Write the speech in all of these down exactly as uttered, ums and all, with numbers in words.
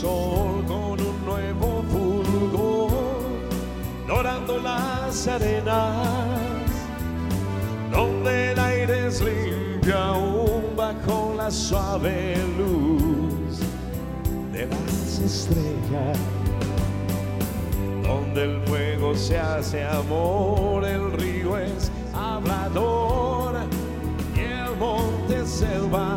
sol con un nuevo fulgor, dorando las arenas, donde el aire es limpio aún bajo la suave luz de las estrellas, donde el fuego se hace amor, el río es hablador y el monte selva.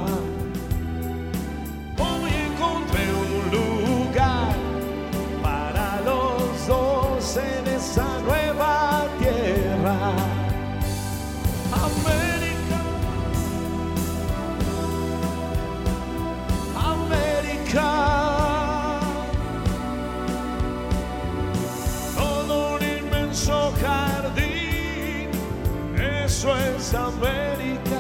Hoy encontré un lugar para los dos en esa nueva tierra. América, América, todo un inmenso jardín, eso es América.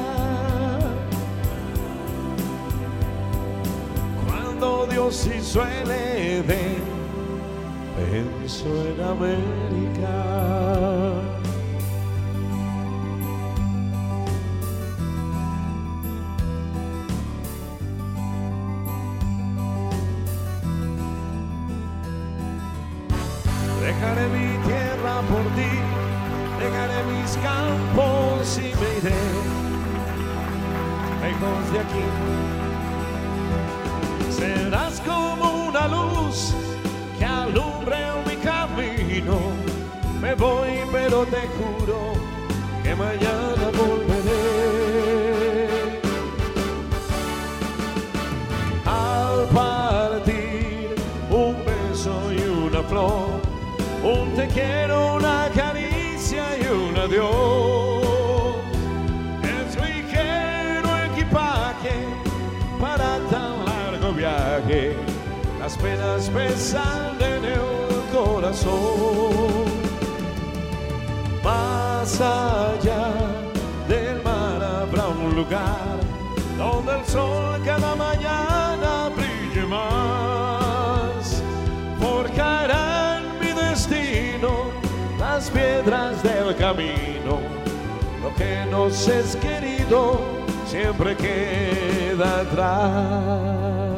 Cuando Dios hizo el Edén, pensó en América. Dejaré mi tierra por ti, dejaré mis campos y me iré lejos de aquí. Serás como una luz que alumbre mi camino. Me voy, pero te juro que mañana volveré. Al partir, un beso y una flor, un te quiero, una caricia y un adiós. Es ligero equipaje para tan largo viaje, las penas pesan en el corazón. Más allá del mar habrá un lugar donde el sol cada mañana brille más. Forjará en mi destino las piedras del camino. Lo que nos es querido siempre queda atrás.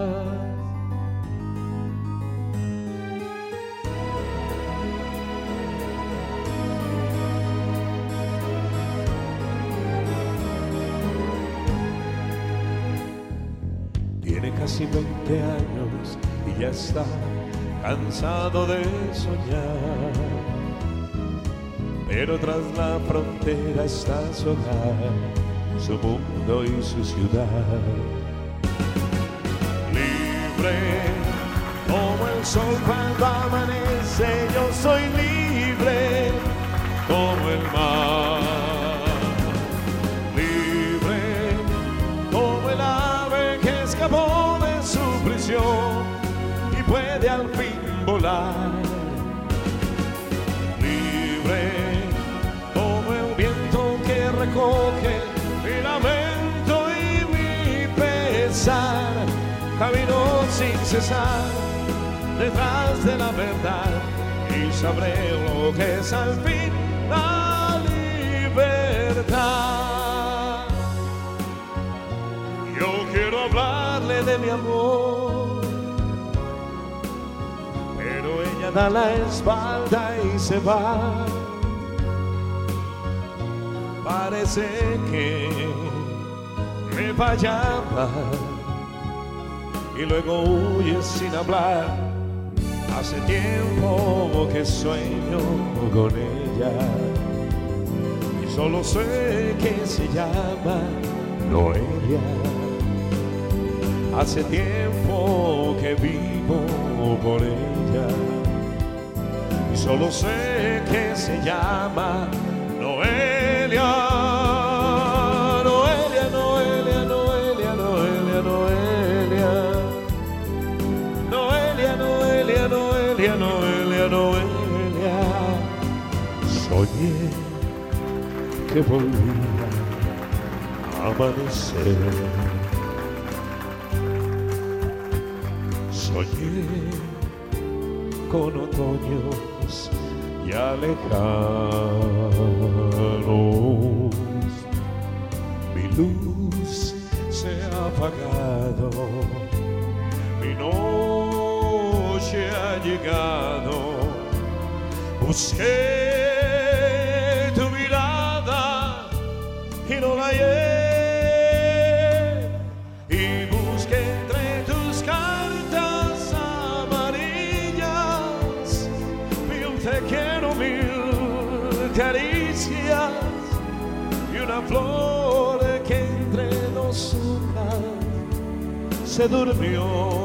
Tiene casi veinte años y ya está cansado de soñar, pero tras la frontera está su hogar, su mundo y su ciudad. Libre como el sol cuando amanece, yo soy libre como el mar. Libre como el ave que escapó de su prisión y puede al fin volar. Libre como el viento que recoge mi lamento y mi pesar. Camino sin cesar detrás de la verdad y sabré lo que es al fin la libertad. Yo quiero hablarle de mi amor, pero ella da la espalda y se va. Parece que me fallaba y luego huye sin hablar. Hace tiempo que sueño con ella y solo sé que se llama Noelia. Hace tiempo que vivo por ella y solo sé que se llama Noelia. Noelia, Noelia, Noelia, Noelia, Noelia. Noelia, Noelia, Noelia, Noelia, Noelia. Soñé que volvía a amanecer. Soñé con otoños ya lejanos. Mi luz se ha apagado, mi noche llegado. Busqué tu mirada y no la hallé, y busqué entre tus cartas amarillas mil te quiero, mil caricias y una flor que entre nosotras se durmió,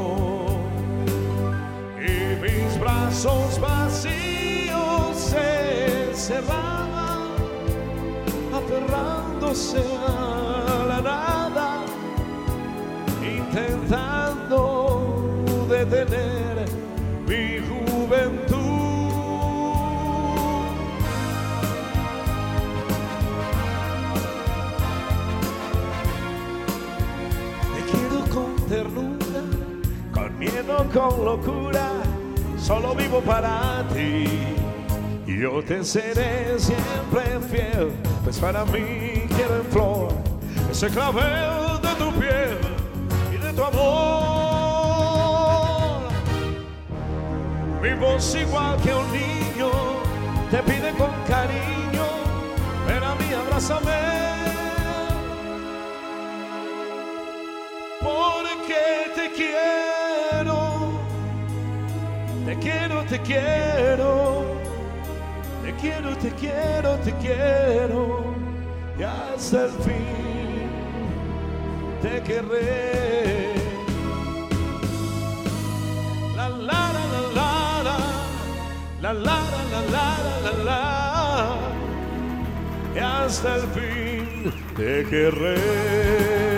y mis brazos vacíos se cerraban aferrándose a la nada, intentando detener mi juventud. Te quiero con ternura, con miedo, con locura, solo vivo para ti. Yo te seré siempre fiel, pues para mí quiero en flor ese clavel de tu piel y de tu amor. Mi voz igual que un niño te pide con cariño, ven a mí, abrázame, porque te quiero, te quiero, te quiero. Te quiero, te quiero, te quiero, y hasta el fin te querré. La la la la la la la la la la la, y hasta el fin te querré.